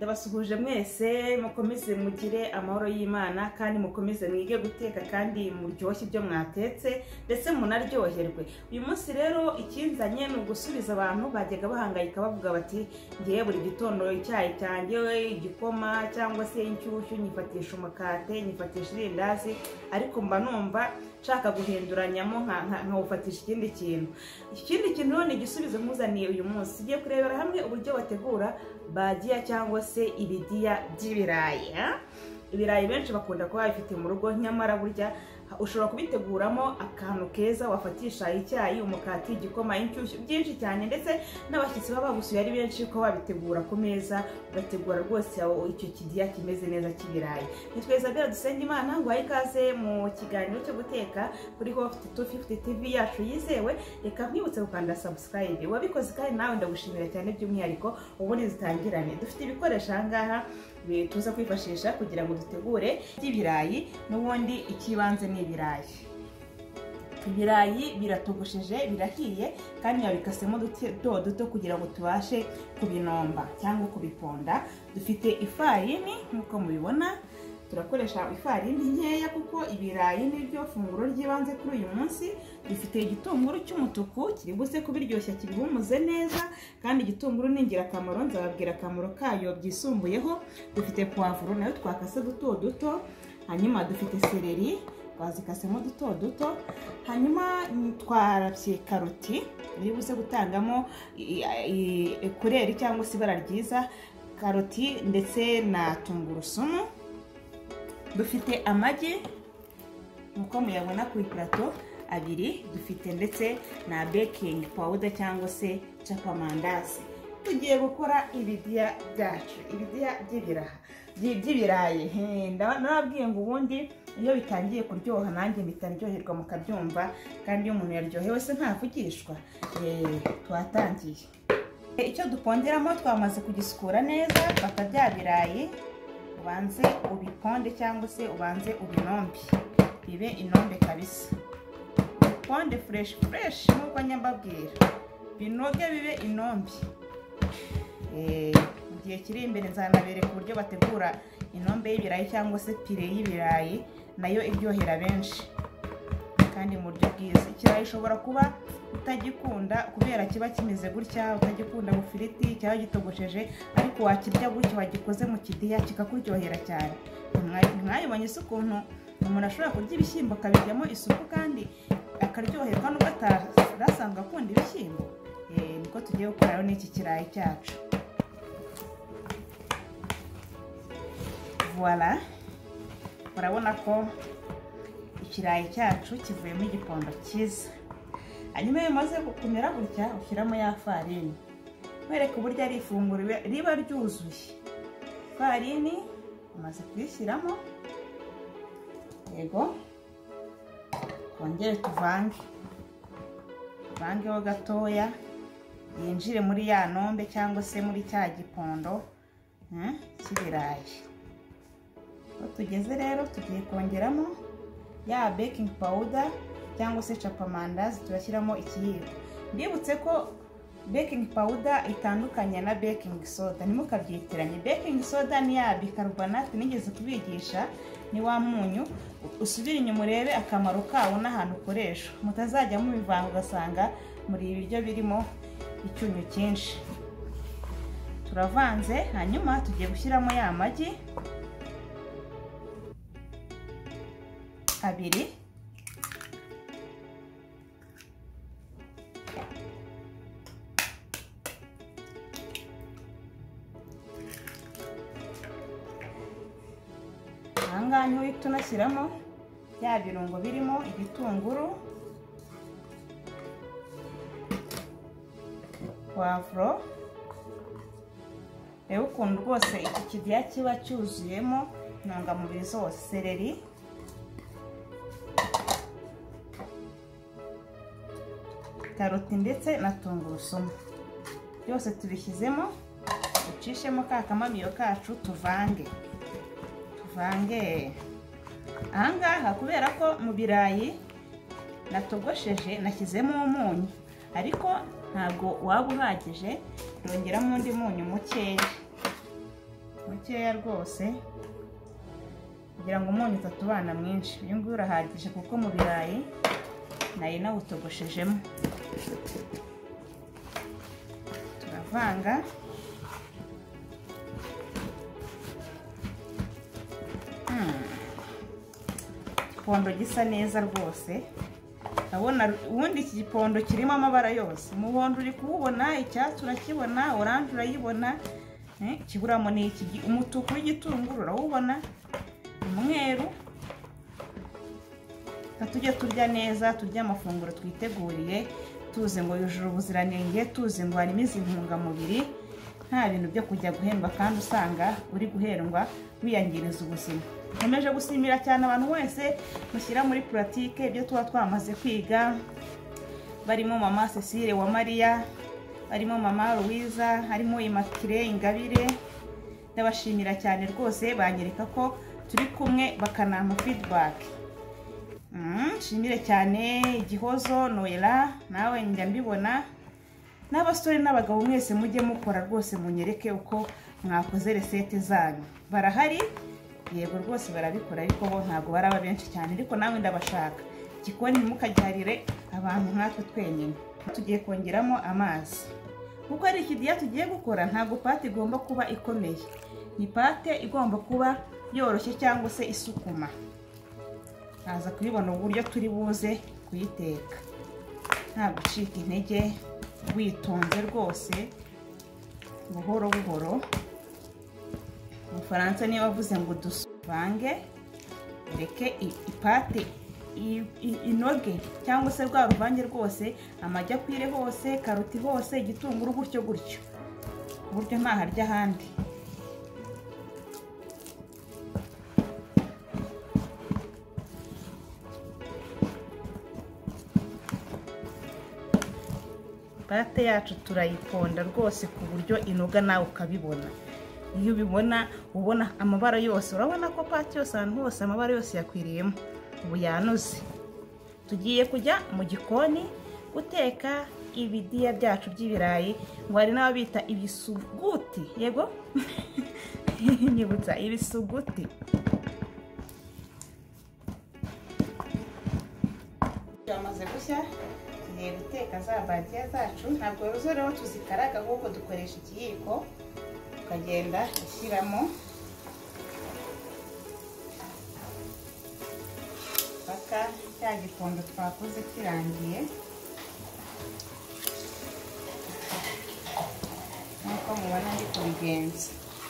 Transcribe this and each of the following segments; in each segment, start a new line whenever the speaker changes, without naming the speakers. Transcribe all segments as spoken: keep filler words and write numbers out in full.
ndabasuhuje mwese mukomeze mugire amahoro y'Imana kandi mukomeze mwige guteka kandi muryoshye ibyo mwatetse ndetse munaryoherwe. Uyu munsi rero ikinzanye ni ugusubiza abantu bajyaga bahangayika bavuga bati ngiye buri gitondo icyayi cyanjye igikoma cyangwa se inshyushyu nyifatisha umukate nyifatisha irindazi ariko mba numva nshaka guhinduranyamo nkawufatisha ikindi kintu. Ikindi kintu ni igisubizo muzaniye uyu munsi. Tugiye kurebera hamwe uburyo bategura bagiya cyangwa se ibidiya by'ibirayi. Ibirayi benshi bakunda kuba bifite mu rugo, nyamara burya ushobora kubiteguramo akantu keza wafatisha icyayi, umukati, igikoma, inshyushyu byinshi cyane, ndetse n'abashyitsi baba bagusuye ari benshi ko babitegura ku meza, ugategura rwose icyo kidiya kimeze neza cy'ibirayi. Nitweza bya dusenga Imana ngo ayikaze mu kiganiro cyo guteka kuri Hope two fifty T V yacu yizewe. Reka nkwibutse gukanda subscribe, wabikoze kandi nawe ndagushimira cyane by'umwihariko. Ubundi zitangirane dufite ibikoresho ahangaha tuza kwifashisha kugira ngo dutegure ibirayi. N'ubundi ikibanze ni ibirayi. Ibirayi biratogosheje birahiye kandi yabikasemo duto duto kugira ngo tubashe kubinomba cyangwa kubiponda. Dufite ifarini nkuko mubibona, turakoresha ifarini nkeya kuko ibirayi nibyo funguro ry'ibanze kuri uyu munsi. Dufite igitunguru cy'umutuku kiri buze kubiryoshya kibihumuze neza, kandi igitunguru ni ingirakamaro, nzababwira akamaro kayo byisumbuyeho. Dufite poivron nayo twakase duto duto, hanyuma dufite seleri twazikasemo duto duto, hanyuma twarabye karoti iri buze gutangamo kureri cyangwa se ibara ryiza, karoti ndetse na tungurusumu. Dufite amagi nkuko muyabona ku iplato abiri, dufite ndetse na baking powder cyangwa se capamandazi. Tugiye gukora ibidiya byacu, ibidiya by'ibiraha by'ibirayi. Nababwiye ngo ubundi iyo bitangiye kuryoha nanjye bitaryoherwa mukabyumva, kandi iyo umuntu yaryohewe se ntavugishwa. Twatangiye. Icyo duponderamo twamaze kugisukura neza. Fata bya birayi ubanze ubiponde cyangwa se ubanze ubinombe bibe inombe kabisa. Ponde fresh fresh nkuko nyambabwira, binoge bibe inombe. Eh giye kiri imbere nzanabereka uburyo bategura inombe y'ibirayi cyangwa se pire y'ibirayi, nayo iryohera benshi kandi mu buryo bwiza. Ikirayi ishobora kuba utagikunda kubera kiba kimeze gutya, utagikunda gufiriti cyangwa gitogosheje, ariko wakirya gutya wagikoze mu kidiya kikakuryohera cyane. Mwayibonye se ukuntu umuntu ashobora kurya ibishyimbo akabiryamo isupu kandi akaryoherwa n'ubwo atarasanzwe akunda ibishyimbo. Eh niko tugiye gukora rero n'iki kirayi cyacu. Voilà, murabona ko ikirayi cyacu kivuyemo igipondo cyiza. Hanyuma iyo bimaze kumera gutya ushyiramo ya farini. Mwereke uburyo ari ifunguro riba ryuzuye. Farini umaze kuyishyiramo, yego kongere tuvange tuvangeho gatoya yinjire muri ya nombe cyangwa se muri cya gipondo cy'ibirayi. Tugeze rero tugiye kongeramo ya baking powder cyangwa se capamandazi, turashyiramo ikiyiko. Mbibutse ko baking powder itandukanye na baking soda, ntimukabyitiranye. Baking soda ni ya bicarbonate nigeze kubigisha, ni wa munyu. Usubire inyuma urebe akamaro kawo n'ahantu ukoresha, mutazajya mubivanga ugasanga muri ibiryo birimo icyunyu cyinshi. Turavanze, hanyuma tugiye gushyiramo ya magi abiri, ahangaha niho uhita unashyiramo bya birungo birimo igitunguru, poivron. Reba ukuntu rwose iki kidiya kiba cyuzuyemo intungamubiri zose. Seleri, karoti ndetse na tungurusumu byose tubishyizemo, ducishemo ka kamamiyo kacu, tuvange tuvange. Ahangaha kubera ko mu birayi natogosheje nashyizemo umunyu, ariko ntabwo waba uhagije, rongeramo undi munyu mukeya. mukeya rwose kugira ngo umunyu utatubana mwinshi. Uyu nguyu urahagije kuko mu birayi nari nawutogoshejemo. Turavanga. Igipondo gisa neza rwose. Abona ubundi iki gipondo kirimo amabara yose. Umuhondo uri kuwubona, icyatsi urakibona, orange urayibona. Eh, kiburamo ni iki umutuku w'igitunguru urawubona. Umweru. Tujye turya neza, turya amafunguro twiteguriye, tuze ngo yujuje ubuziranenge, tuze ngo harimo izi ntungamubiri, nta bintu byo kujya guhendwa kandi usanga uri guhendwa wiyangiriza ubuzima. Nkomeje gusimira cyane abantu wese mushyira muri pratique ibyo tuba twamaze kwiga, barimo mama Cecile wa Maria, barimo mama Louisa, harimo Immaculée Ingabire. Ndabashimira cyane rwose, banyereka ko turi kumwe bakanampa feedback. Mm, shimire cyane Igihozo Noela, nawe njya mbibona. N'abasore n'abagabo mwese mujye mukora rwose munyereke uko mwakoze resete zanyu. Barahari yego rwose barabikora ariko bo ntago baraba benshi cyane, ariko nawe ndabashaka. Gikoni mukagiharire abantu nkatwe twenyine. Tugiye kongeramo amazi. Kuko ari ikidiya tugiye gukora ntago pate igomba kuba ikomeye. Ni pate igomba kuba yoroshye cyangwa se isukuma. Naza kubibona uburyo turi buze kuyiteka. Nta gucika intege, witonze rwose, buhoro buhoro. Mu Faransa niyo bavuze ngo duvange, reke ipate inoge cyangwa se rwa ruvange rwose, amajya kwire hose, karoti hose, igitunguru gutyo gutyo. Uburyo nta harya handi. Pate yacu turayiponda rwose ku buryo inoga nawe ukabibona. Iyo ubibona ubona amabara yose, urabona ko pate yose ahantu hose amabara yose yakwiriyemo, ubu yanoze. Tugiye kujya mu gikoni guteka ibidiya byacu by'ibirayi, ngo hari n'ababita ibisuguti. Yego nyibutsa ibisuguti. Byamaze gushya, tugiye guteka za badiya zacu. Ntabwo rero tuzikaraga ahubwo dukoresha ikiyiko, ukagenda ushyiramo paka cya gipondo twakoze kirangiye. Nk'uko mubona ndi kubigenza.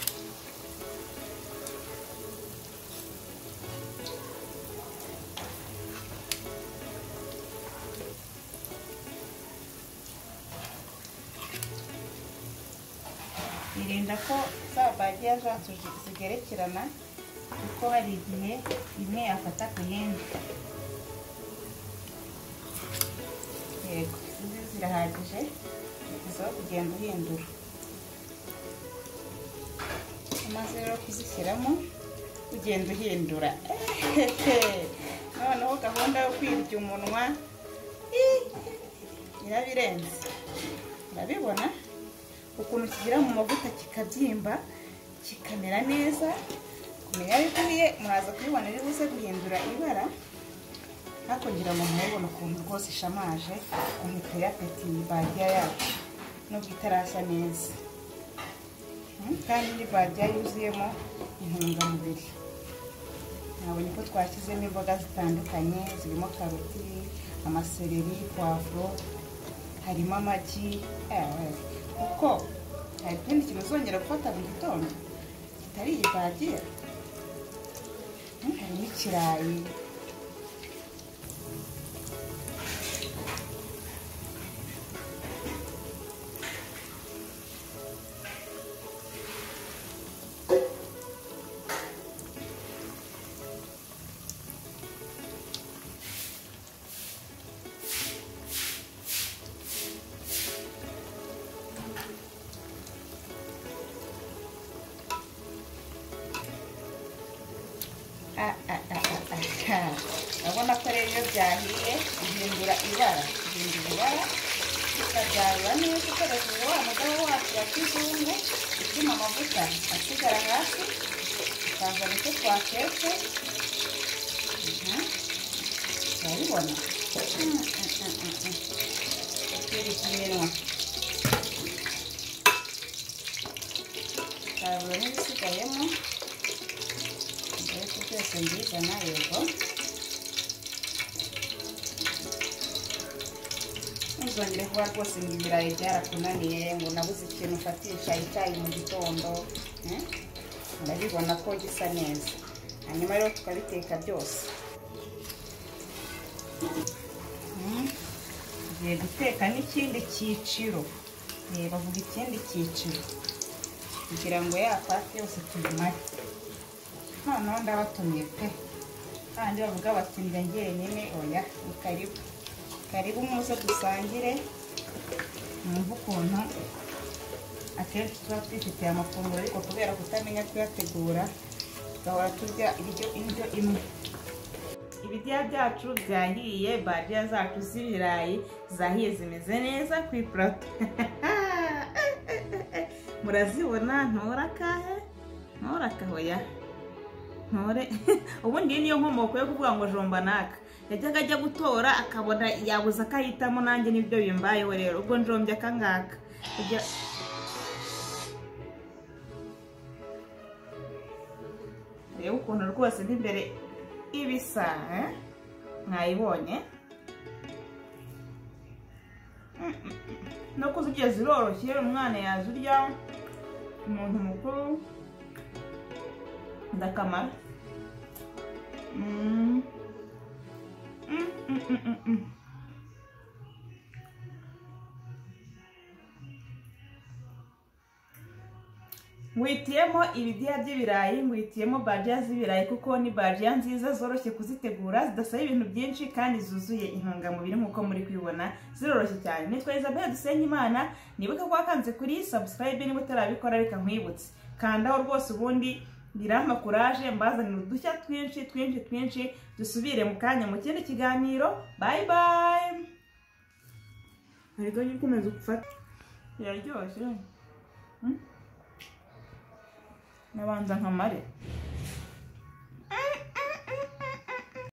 Irinda ko za badiya zacu zigerekerana kuko hari igihe imwe yafata ku yindi. Yego, izi zirahagije, uzaho kugenda uhindura. Umaze rero kuzishyiramo ugenda uhindura. Noneho gahunda yo kwirya umunwa irabirenze. Urabibona ukuntu kigira mu mavuta kikabyimba kikamera neza. Kumenya bikubiye muraza kubibona rero buze guhindura ibara. Hakongira mu mubona ukuntu rwose ishamaje, umuntu yapeti badiya yacu nubwo itarashya neza. Kandi ni badiya yuzuyemo intungamubiri. Nabonye ko twashyizemo imboga zitandukanye, zirimo karoti, amasereri, poivro, harimo amagi. Kuko hari ikindi kintu uzongera gufata mu gitondo kitari iyi badiya. Harimo ikirayi. Urabona ko rero iyo byahiye ihindura ibara, ihindura ibara tukabyarura neza ukoresheje wa mudaho wacu wa kizungu utuma amavuta asigara hasi tukazana icyo twatetse. urabibona kiri kiminwa tukabura n'ibisigayemo ndetse byose mbizana yego. Ntuzongere kuba rwose ngo ibirayi byarakunaniye ngo nabuze ikintu ufatisha icyayi mu gitondo. Urabibona ko gisa neza. Hanyuma rero tukabiteka byose. Tugiye guteka n'ikindi cyiciro. Bavuga ikindi cyiciro kugira ngo ya pati yose tuyimare. Noneho ndabatumiye pe, kandi bavuga bati njye njyenyine oya ni karibu. Karibu muze dusangire mwumve ukuntu akenshi tuba twifitiye amafunguro ariko kubera kutamenya kuyategura tugahora turya ibiryo indyo imwe. Ibiryo byacu byahiye, bajiya zacu z'ibirayi zahiye zimeze neza ku ipurato. Murazibona ntora kahe ntora kahoya ntore. Ubundi niyo nkomoko yo kuvuga ngo jomba naka yajyaga ajya gutora akabona yabuze akahitamo, nanjye nibyo bimbayeho rero ubwo njombye akangaka. Reba ukuntu rwose n'imbere ibisa mwayibonye. no kuzirya ziroroshye, umwana yazirya, umuntu mukuru ndakamara. Mm. Mm, mm, mm, mm, mm. Ngwitiyemo ibiryo by'ibirayi, ngwitiyemo bajiya z'ibirayi kuko ni bajiya nziza zoroshye kuzitegura, zidasaba ibintu byinshi kandi zuzuye intungamubiri nk'uko muri kwibona, ziroroshye cyane. Nitwa Isabelle Dusenyimana, nibuka ko wakanze kuri subscribe niba utarabikora reka nkwibutse. Kandaho rwose ubundi birampa courage mbazanira udushya twinshi twinshi twinshi. Dusubire mu kanya mu kindi kiganiro. Bye bye. Ariko nikomeza gufata yaryoshye. Hmm? Nabanza nkamare.